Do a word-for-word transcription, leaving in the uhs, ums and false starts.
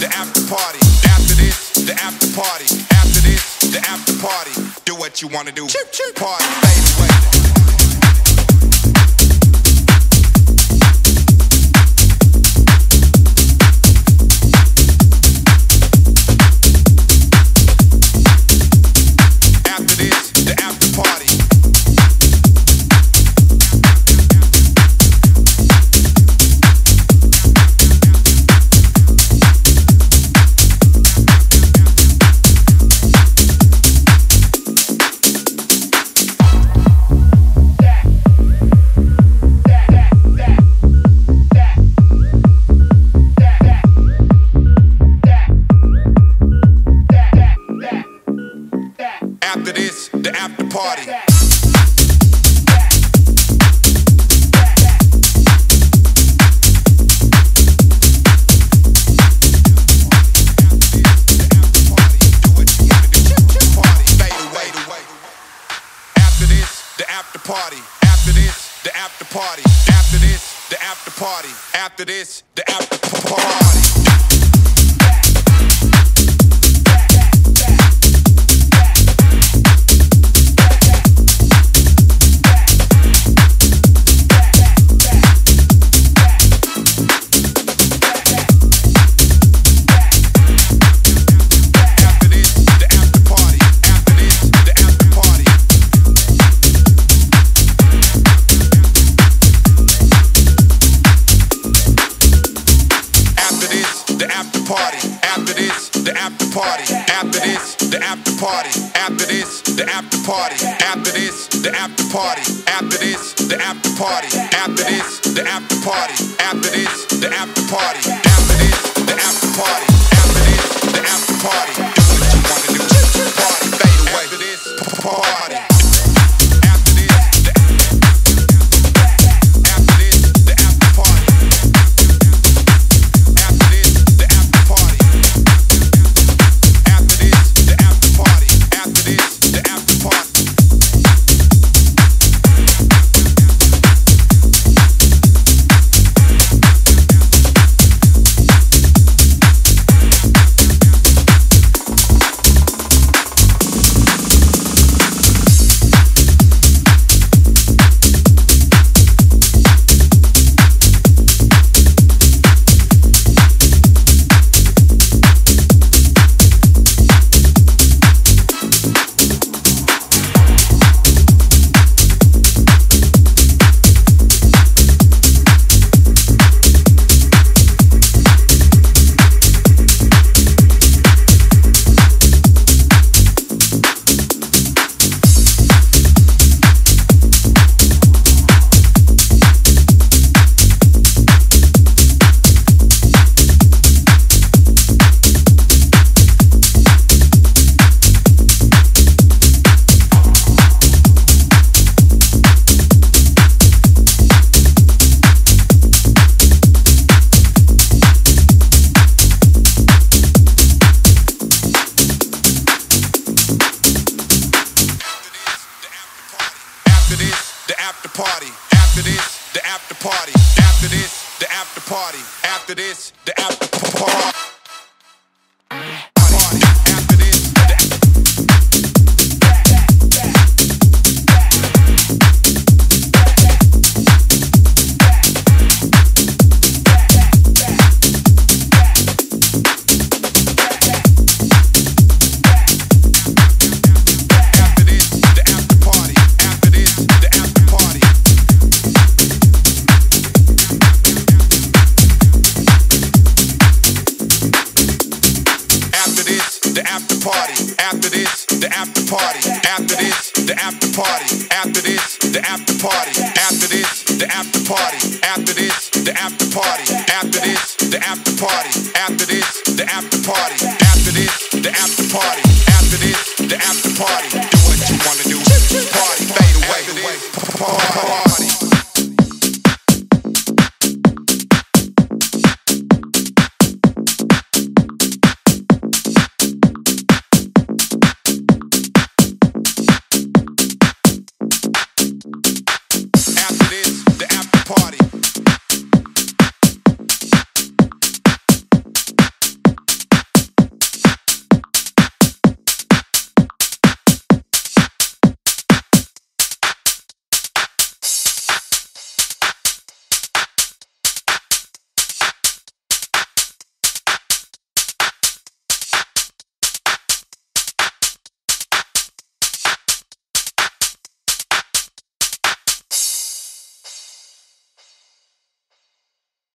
the after party. After this, the after party. After this, the after party. Do what you wanna do. Choo choo. Party, fade away. After this, the after party. After this, the after party. After this, the after party. After this, the after party. After this, the after party. After this, the after party. After this, the after party. After this, the after party. After this, the after party. After this, the after party. After this, the after party. After this, the after party. After this, the after party. After this, the after party. Do what you wanna do. Party, fade away. After this, party. After this, the after party. After this, the after party. After this, the after party. The after party. After this, the after party. After this, the after party. After this, the after party. After this, the after party. After this, the after party. After this, the after party. After this, the after party. After this, the after party. After this, the after party. Do what you wanna do. Party, fade away. Party.